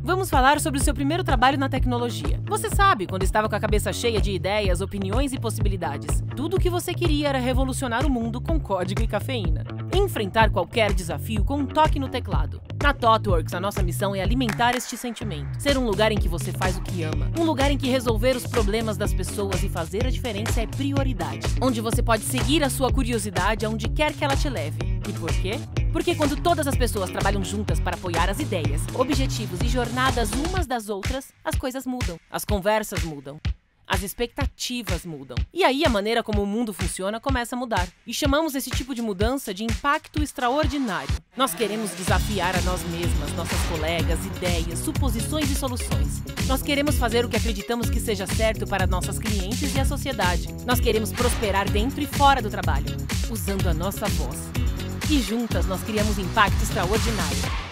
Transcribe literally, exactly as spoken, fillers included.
Vamos falar sobre o seu primeiro trabalho na tecnologia. Você sabe, quando estava com a cabeça cheia de ideias, opiniões e possibilidades. Tudo o que você queria era revolucionar o mundo com código e cafeína. E enfrentar qualquer desafio com um toque no teclado. Na ThoughtWorks, a nossa missão é alimentar este sentimento. Ser um lugar em que você faz o que ama. Um lugar em que resolver os problemas das pessoas e fazer a diferença é prioridade. Onde você pode seguir a sua curiosidade aonde quer que ela te leve. E por quê? Porque quando todas as pessoas trabalham juntas para apoiar as ideias, objetivos e jornadas umas das outras, as coisas mudam. As conversas mudam. As expectativas mudam. E aí a maneira como o mundo funciona começa a mudar. E chamamos esse tipo de mudança de impacto extraordinário. Nós queremos desafiar a nós mesmas, nossas colegas, ideias, suposições e soluções. Nós queremos fazer o que acreditamos que seja certo para nossas clientes e a sociedade. Nós queremos prosperar dentro e fora do trabalho, usando a nossa voz. E juntas nós criamos impacto extraordinário.